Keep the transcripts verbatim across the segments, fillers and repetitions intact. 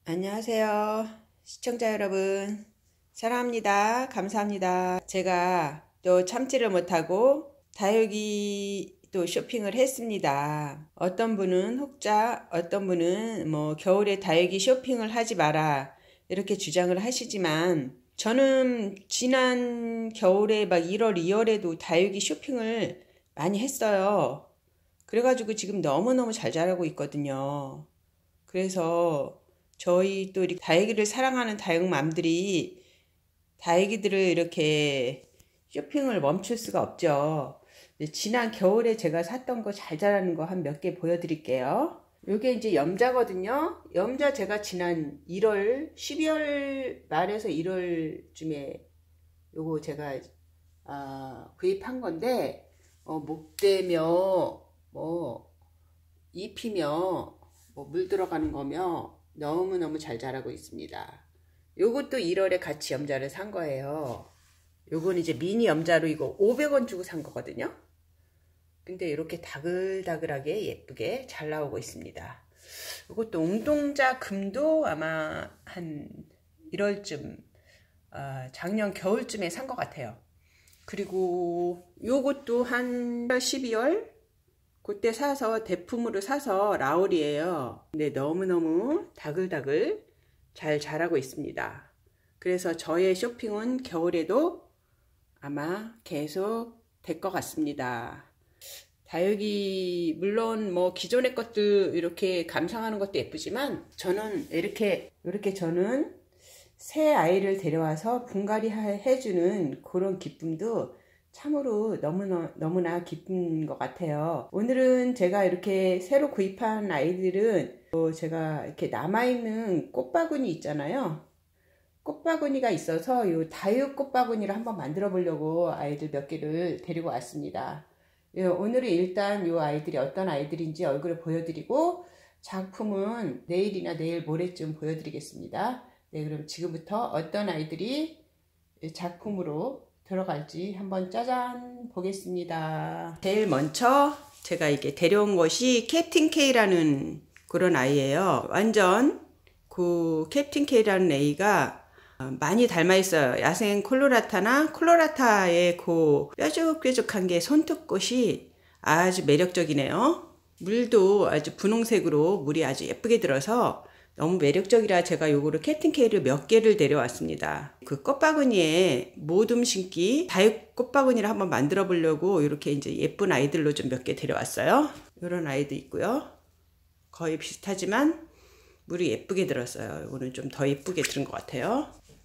안녕하세요. 시청자 여러분. 사랑합니다. 감사합니다. 제가 또 참지를 못하고 다육이 또 쇼핑을 했습니다. 어떤 분은 혹자, 어떤 분은 뭐 겨울에 다육이 쇼핑을 하지 마라 이렇게 주장을 하시지만 저는 지난 겨울에 막 일월, 이월에도 다육이 쇼핑을 많이 했어요. 그래가지고 지금 너무너무 잘 자라고 있거든요. 그래서 저희 또 이렇게 다육이를 사랑하는 다육맘들이 다육이들을 이렇게 쇼핑을 멈출 수가 없죠. 지난 겨울에 제가 샀던 거 잘 자라는 거 한 몇 개 보여드릴게요. 요게 이제 염자거든요. 염자 제가 지난 일월, 십이월 말에서 일월쯤에 요거 제가 아, 구입한 건데 어, 목대며 뭐 잎이며 뭐 물 들어가는 거며 너무너무 잘 자라고 있습니다. 요것도 일월에 같이 염자를 산 거예요. 요건 이제 미니 염자로 이거 오백 원 주고 산 거거든요. 근데 이렇게 다글다글하게 예쁘게 잘 나오고 있습니다. 요것도 웅동자 금도 아마 한 일월쯤 어, 작년 겨울쯤에 산 것 같아요. 그리고 요것도 한 십이월 그때 사서 대품으로 사서 라울이에요. 근데 너무너무 다글다글 잘 자라고 있습니다. 그래서 저의 쇼핑은 겨울에도 아마 계속 될 것 같습니다. 다육이 물론 뭐 기존의 것들 이렇게 감상하는 것도 예쁘지만 저는 이렇게 이렇게 저는 새 아이를 데려와서 분갈이 해주는 그런 기쁨도 참으로 너무나, 너무나 기쁜 것 같아요. 오늘은 제가 이렇게 새로 구입한 아이들은 또 제가 이렇게 남아있는 꽃바구니 있잖아요. 꽃바구니가 있어서 이 다육 꽃바구니를 한번 만들어 보려고 아이들 몇 개를 데리고 왔습니다. 오늘은 일단 이 아이들이 어떤 아이들인지 얼굴을 보여드리고 작품은 내일이나 내일 모레쯤 보여드리겠습니다. 네, 그럼 지금부터 어떤 아이들이 작품으로 들어갈지 한번 짜잔 보겠습니다. 제일 먼저 제가 이게 데려온 것이 캡틴 K라는 그런 아이예요. 완전 그 캡틴 K라는 애가 많이 닮아 있어요. 야생 콜로라타나 콜로라타의 그 뾰족뾰족한 게 손톱꽃이 아주 매력적이네요. 물도 아주 분홍색으로 물이 아주 예쁘게 들어서 너무 매력적이라 제가 요거를 캡틴 K를 몇 개를 데려왔습니다. 그 꽃바구니에 모둠 심기 다육 꽃바구니를 한번 만들어 보려고 이렇게 이제 예쁜 아이들로 좀 몇 개 데려왔어요. 이런 아이도 있고요. 거의 비슷하지만 물이 예쁘게 들었어요. 이거는 좀 더 예쁘게 들은 것 같아요.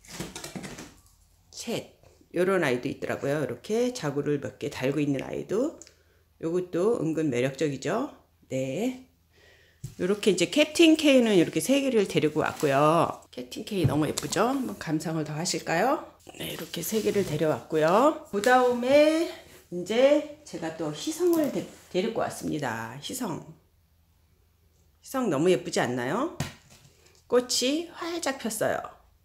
셋 이런 아이도 있더라고요. 이렇게 자구를 몇 개 달고 있는 아이도 요것도 은근 매력적이죠. 네. 이렇게 이제 캡틴 K는 이렇게 세 개를 데리고 왔고요. 캡틴 K 너무 예쁘죠? 한번 감상을 더 하실까요? 네, 이렇게 세 개를 데려왔고요. 그 다음에 이제 제가 또 희성을 데, 데리고 왔습니다. 희성. 희성 너무 예쁘지 않나요? 꽃이 활짝 폈어요.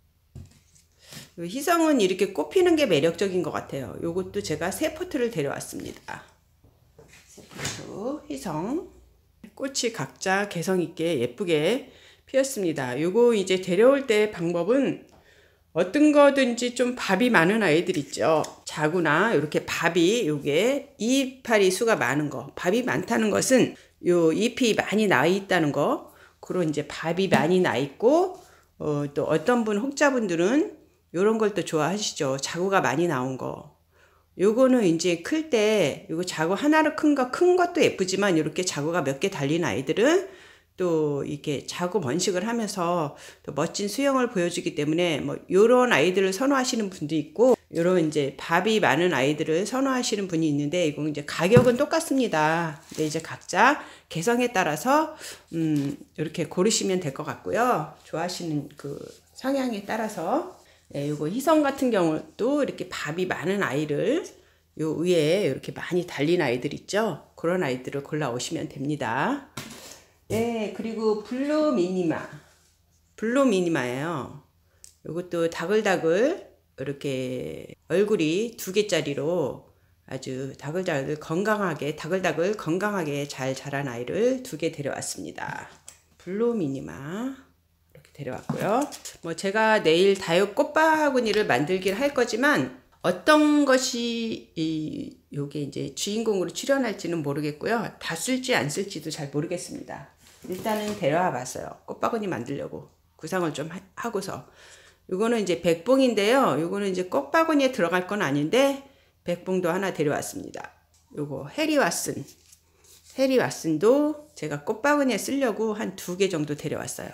희성은 이렇게 꽃 피는 게 매력적인 것 같아요. 요것도 제가 세 포트를 데려왔습니다. 세 포트 희성. 꽃이 각자 개성있게 예쁘게 피었습니다. 요거 이제 데려올 때 방법은 어떤 거든지 좀 밥이 많은 아이들 있죠. 자구나 이렇게 밥이 요게 이파리 수가 많은 거. 밥이 많다는 것은 요 잎이 많이 나 있다는 거. 그런 이제 밥이 많이 나 있고 어, 또 어떤 분 혹자분들은 요런 걸 또 좋아하시죠. 자구가 많이 나온 거. 요거는 이제 클 때 요거 자구 하나로 큰 거, 큰 것도 예쁘지만 이렇게 자구가 몇 개 달린 아이들은 또 이렇게 자구 번식을 하면서 또 멋진 수영을 보여주기 때문에 뭐 요런 아이들을 선호하시는 분도 있고 요런 이제 밥이 많은 아이들을 선호하시는 분이 있는데 이건 이제 가격은 똑같습니다. 근데 이제 각자 개성에 따라서 음 이렇게 고르시면 될 것 같고요. 좋아하시는 그 성향에 따라서 네, 요거 희성 같은 경우도 이렇게 밥이 많은 아이를 요 위에 이렇게 많이 달린 아이들 있죠? 그런 아이들을 골라 오시면 됩니다. 네, 그리고 블루 미니마. 블루 미니마예요. 요것도 다글다글 이렇게 얼굴이 두 개짜리로 아주 다글다글 건강하게 다글다글 건강하게 잘 자란 아이를 두 개 데려왔습니다. 블루 미니마. 데려왔고요. 뭐 제가 내일 다육 꽃바구니를 만들긴 할 거지만 어떤 것이 이 요게 이제 주인공으로 출연할지는 모르겠고요. 다 쓸지 안 쓸지도 잘 모르겠습니다. 일단은 데려와 봤어요. 꽃바구니 만들려고 구상을 좀 하, 하고서 요거는 이제 백봉인데요. 요거는 이제 꽃바구니에 들어갈 건 아닌데 백봉도 하나 데려왔습니다. 요거 해리 왓슨 해리 왓슨도 제가 꽃바구니에 쓰려고 한 두 개 정도 데려왔어요.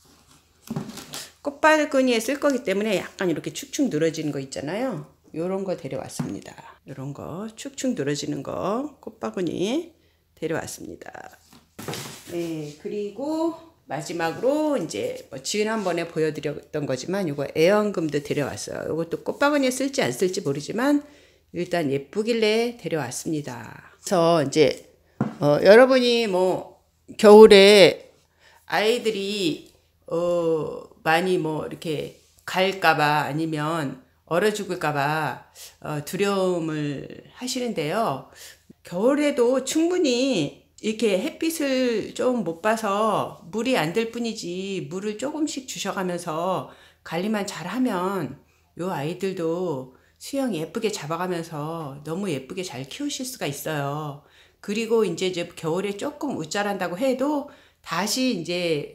꽃바구니에 쓸 거기 때문에 약간 이렇게 축축 늘어지는 거 있잖아요. 요런 거 데려왔습니다. 요런 거 축축 늘어지는 거 꽃바구니 데려왔습니다. 네, 그리고 마지막으로 이제 뭐 지난번에 보여드렸던 거지만 요거 애완금도 데려왔어요. 요것도 꽃바구니에 쓸지 안 쓸지 모르지만 일단 예쁘길래 데려왔습니다. 그래서 이제 어, 여러분이 뭐 겨울에 아이들이 어, 많이 뭐 이렇게 갈까봐 아니면 얼어 죽을까봐 어, 두려움을 하시는데요. 겨울에도 충분히 이렇게 햇빛을 좀 못 봐서 물이 안 들 뿐이지 물을 조금씩 주셔가면서 관리만 잘하면 요 아이들도 수영 예쁘게 잡아가면서 너무 예쁘게 잘 키우실 수가 있어요. 그리고 이제, 이제 겨울에 조금 웃자란다고 해도 다시 이제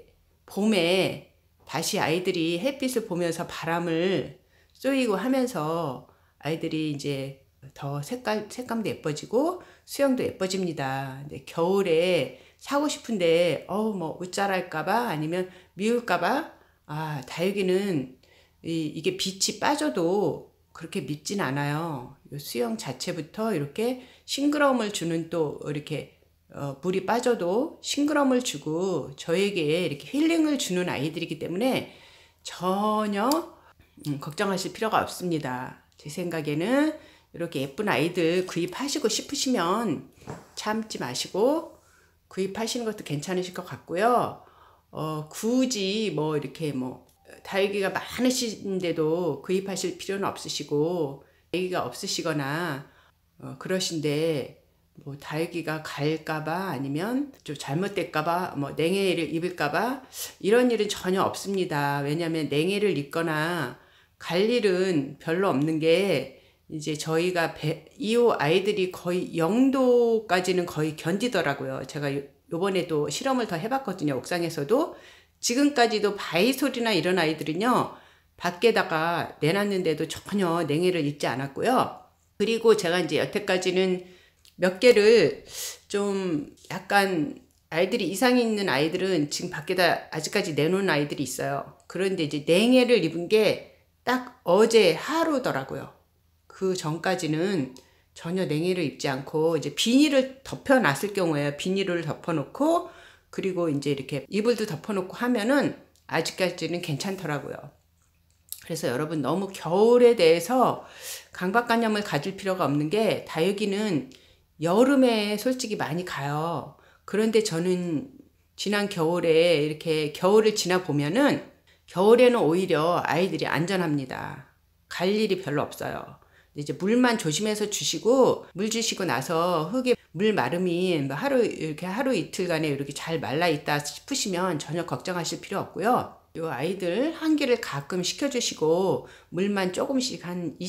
봄에 다시 아이들이 햇빛을 보면서 바람을 쏘이고 하면서 아이들이 이제 더 색깔, 색감도 예뻐지고 수영도 예뻐집니다. 근데 겨울에 사고 싶은데 어우 뭐 웃자랄까봐 아니면 미울까봐 아 다육이는 이, 이게 빛이 빠져도 그렇게 밉진 않아요. 수영 자체부터 이렇게 싱그러움을 주는 또 이렇게 어, 물이 빠져도 싱그러움을 주고 저에게 이렇게 힐링을 주는 아이들이기 때문에 전혀 음, 걱정하실 필요가 없습니다. 제 생각에는 이렇게 예쁜 아이들 구입하시고 싶으시면 참지 마시고 구입하시는 것도 괜찮으실 것 같고요. 어, 굳이 뭐 이렇게 뭐 다육이가 많으신데도 구입하실 필요는 없으시고 아기가 없으시거나 어, 그러신데 뭐 다육이가 갈까봐 아니면 좀 잘못될까봐 뭐 냉해를 입을까봐 이런 일은 전혀 없습니다. 왜냐하면 냉해를 입거나 갈 일은 별로 없는 게 이제 저희가 배, 이호 아이들이 거의 영 도까지는 거의 견디더라고요. 제가 요, 요번에도 실험을 더 해봤거든요. 옥상에서도. 지금까지도 바이솔이나 이런 아이들은요. 밖에다가 내놨는데도 전혀 냉해를 입지 않았고요. 그리고 제가 이제 여태까지는 몇 개를 좀 약간 아이들이 이상이 있는 아이들은 지금 밖에다 아직까지 내놓은 아이들이 있어요. 그런데 이제 냉해를 입은 게 딱 어제 하루더라고요. 그 전까지는 전혀 냉해를 입지 않고 이제 비닐을 덮어놨을 경우에 비닐을 덮어놓고 그리고 이제 이렇게 이불도 덮어놓고 하면은 아직까지는 괜찮더라고요. 그래서 여러분 너무 겨울에 대해서 강박관념을 가질 필요가 없는 게 다육이는 여름에 솔직히 많이 가요. 그런데 저는 지난 겨울에 이렇게 겨울을 지나 보면은 겨울에는 오히려 아이들이 안전합니다. 갈 일이 별로 없어요. 이제 물만 조심해서 주시고 물 주시고 나서 흙에 물 마름이 하루 이렇게 하루 이틀간에 이렇게 잘 말라 있다 싶으시면 전혀 걱정하실 필요 없고요. 요 아이들 환기를 가끔 시켜주시고 물만 조금씩 한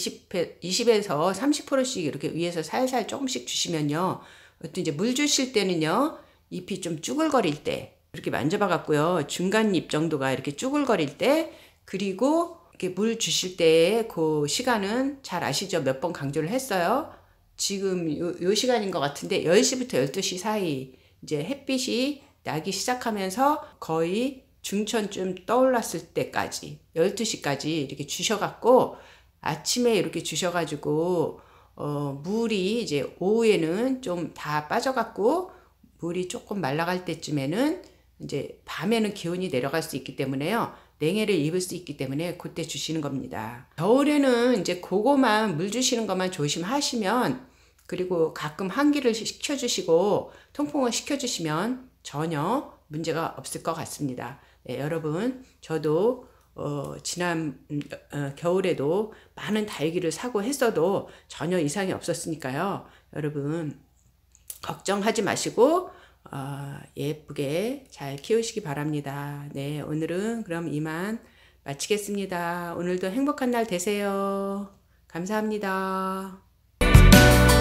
이십에서 삼십 퍼센트씩 이렇게 위에서 살살 조금씩 주시면요. 또 이제 물 주실 때는요. 잎이 좀 쭈글거릴 때 이렇게 만져봐 갖고요. 중간 잎 정도가 이렇게 쭈글거릴 때 그리고 이렇게 물 주실 때 그 시간은 잘 아시죠? 몇 번 강조를 했어요. 지금 요, 요 시간인 것 같은데 열 시부터 열두 시 사이 이제 햇빛이 나기 시작하면서 거의 중천쯤 떠올랐을 때까지 열두 시까지 이렇게 주셔갖고 아침에 이렇게 주셔가지고 어, 물이 이제 오후에는 좀 다 빠져갖고 물이 조금 말라갈 때쯤에는 이제 밤에는 기온이 내려갈 수 있기 때문에요. 냉해를 입을 수 있기 때문에 그때 주시는 겁니다. 겨울에는 이제 그거만 물 주시는 것만 조심하시면 그리고 가끔 환기를 시켜주시고 통풍을 시켜주시면 전혀 문제가 없을 것 같습니다. 네, 여러분 저도 어, 지난 어, 겨울에도 많은 다육이를 사고 했어도 전혀 이상이 없었으니까요. 여러분 걱정하지 마시고 어, 예쁘게 잘 키우시기 바랍니다. 네, 오늘은 그럼 이만 마치겠습니다. 오늘도 행복한 날 되세요. 감사합니다.